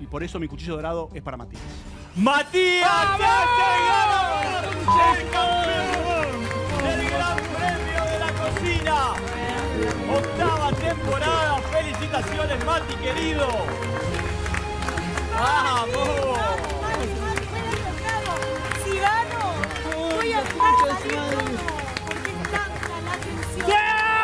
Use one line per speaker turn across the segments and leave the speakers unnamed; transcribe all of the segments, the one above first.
y por eso mi cuchillo dorado es para Matías.
¡Matías! ¡Ya el campeón del Gran Premio de la Cocina! ¡Octava temporada! ¡Felicitaciones, Mati, querido! ¡Vamos!
Si gano, voy a estar saliendo porque me encanta la atención.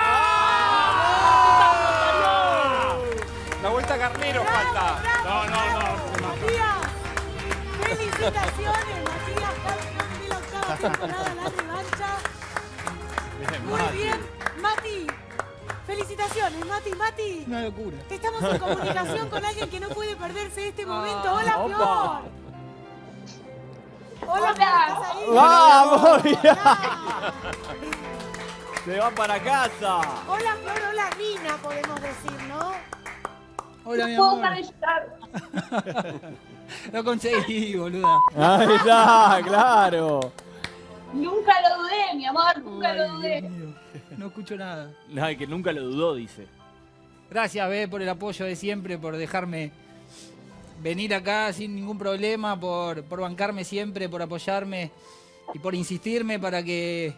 La vuelta Carnero falta.
No. Matías, felicitaciones, Matías, campeón de la octava temporada, la revancha. Muy bien, Mati. Felicitaciones, Mati.
Una locura.
Estamos en comunicación con alguien que no puede perderse este momento. Hola,
Opa.
Flor. Hola, Flor, ¿estás ahí?
¡Vamos!
Hola.
Se va para casa.
Hola, Flor, hola, Nina, podemos decir, ¿no?
Hola, mi
puedo
amor.
calentar.
Lo conseguí, boluda.
Ahí está, claro.
Nunca lo dudé, mi amor, nunca lo
Ay,
dudé.
Dios mío. No escucho nada.
Ay, que nunca lo dudó, dice.
Gracias, Be, por el apoyo de siempre, por dejarme venir acá sin ningún problema, por bancarme siempre, por apoyarme y por insistirme para que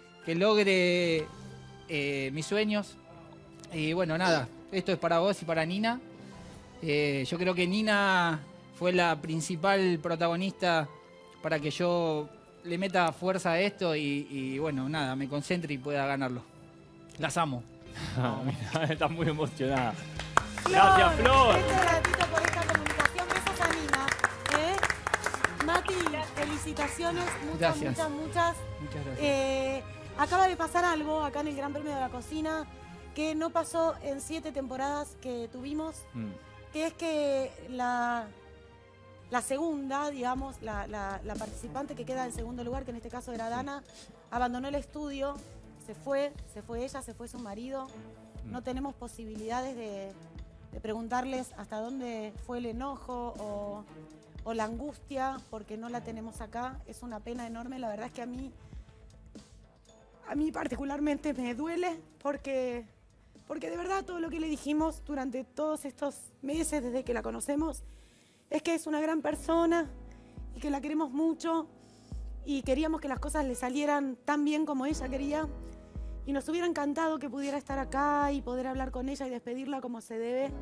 logre mis sueños. Y bueno, nada, esto es para vos y para Nina. Yo creo que Nina fue la principal protagonista para que yo le meta fuerza a esto y bueno, nada, me concentre y pueda ganarlo. Las amo.
Mira, está muy emocionada. Gracias, Flor.
Este ratito por esta comunicación. Besos a Nina. Mati, felicitaciones. Muchas,
Gracias.
muchas.
Muchas gracias.
Acaba de pasar algo acá en el Gran Premio de la Cocina que no pasó en 7 temporadas que tuvimos, que es que la segunda, digamos, la participante que queda en segundo lugar, que en este caso era Dana, abandonó el estudio, se fue ella, se fue su marido. No tenemos posibilidades de preguntarles hasta dónde fue el enojo o la angustia, porque no la tenemos acá. Es una pena enorme. La verdad es que a mí particularmente me duele porque de verdad todo lo que le dijimos durante todos estos meses desde que la conocemos es que es una gran persona y que la queremos mucho y queríamos que las cosas le salieran tan bien como ella quería y nos hubiera encantado que pudiera estar acá y poder hablar con ella y despedirla como se debe.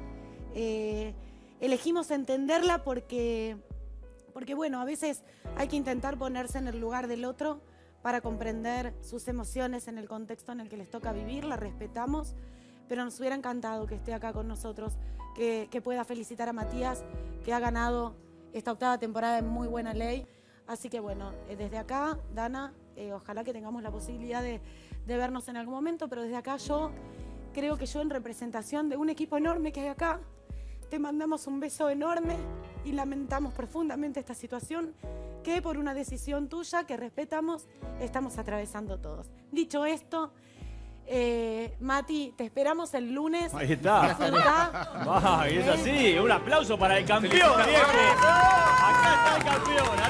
Elegimos entenderla porque bueno, a veces hay que intentar ponerse en el lugar del otro para comprender sus emociones en el contexto en el que les toca vivir. La respetamos, pero nos hubiera encantado que esté acá con nosotros, que pueda felicitar a Matías, que ha ganado esta octava temporada en muy buena ley. Así que bueno, desde acá, Dana, ojalá que tengamos la posibilidad de vernos en algún momento, pero desde acá yo creo que yo en representación de un equipo enorme que hay acá, te mandamos un beso enorme y lamentamos profundamente esta situación que por una decisión tuya que respetamos estamos atravesando todos. Dicho esto, Mati, te esperamos el lunes.
Ahí está.
Disfrutá.
Y es así. Un aplauso para el campeón, viejo. Acá está el campeón.